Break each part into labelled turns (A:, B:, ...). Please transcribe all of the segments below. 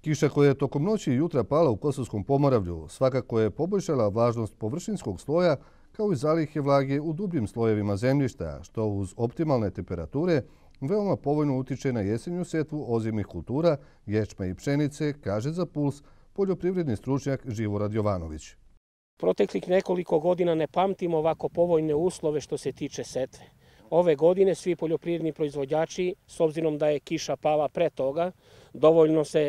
A: Kiša koja je tokom noći i jutra pala u Kosovskom Pomoravlju svakako je poboljšala vlažnost površinskog sloja kao i zalihe vlage u dubljim slojevima zemljišta, što uz optimalne temperature veoma povoljno utiče na jesenju setvu ozimnih kultura, ječma i pšenice, kaže za Puls poljoprivredni stručnjak Živorad Jovanović.
B: Proteklih nekoliko godina ne pamtimo ovako povoljne uslove što se tiče setve. Ove godine svi poljoprivredni proizvođači, s obzirom da je kiša pala pre toga, dovoljno se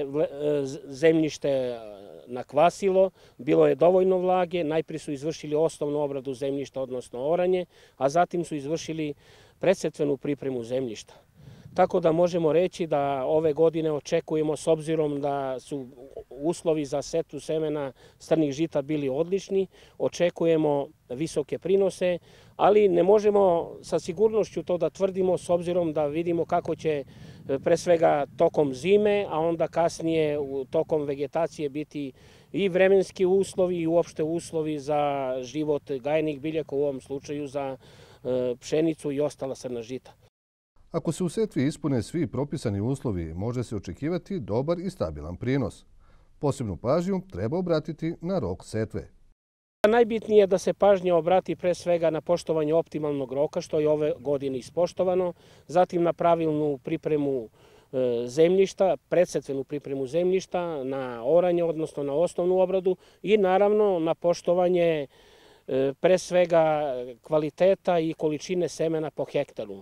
B: zemljište nakvasilo, bilo je dovoljno vlage, najprije su izvršili osnovnu obradu zemljišta, odnosno oranje, a zatim su izvršili predsetvenu pripremu zemljišta. Tako da možemo reći da ove godine očekujemo, s obzirom da su uslovi za setvu semena strnih žita bili odlični, očekujemo visoke prinose, ali ne možemo sa sigurnošću to da tvrdimo s obzirom da vidimo kako će pre svega tokom zime, a onda kasnije tokom vegetacije biti i vremenski uslovi i uopšte uslovi za život gajenih biljaka, u ovom slučaju za pšenicu i ostala strna žita.
A: Ako se u setvi ispune svi propisani uslovi, može se očekivati dobar i stabilan prinos. Posebnu pažnju treba obratiti na rok setve.
B: Najbitnije je da se pažnja obrati pre svega na poštovanje optimalnog roka, što je ove godine ispoštovano, zatim na pravilnu pripremu zemljišta, predsetvenu pripremu zemljišta, na oranje, odnosno na osnovnu obradu i naravno na poštovanje pre svega kvaliteta i količine semena po hektaru.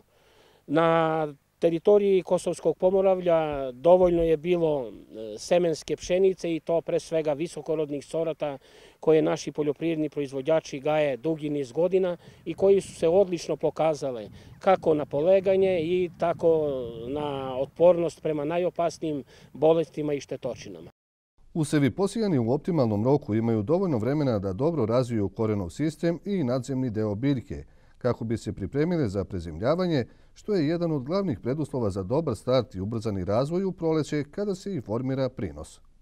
B: Na teritoriji Kosovskog Pomoravlja dovoljno je bilo semenske pšenice i to pre svega visokorodnih sorata koje naši poljoprivredni proizvođači gaje dugi niz godina i koji su se odlično pokazale kako na poleganje i tako na otpornost prema najopasnijim bolestima i štetočinama.
A: Usevi posijani u optimalnom roku imaju dovoljno vremena da dobro razviju korenov sistem i nadzemni deo biljke, kako bi se pripremile za prezimljavanje, što je jedan od glavnih preduslova za dobar start i ubrzani razvoj u proleće kada se i formira prinos.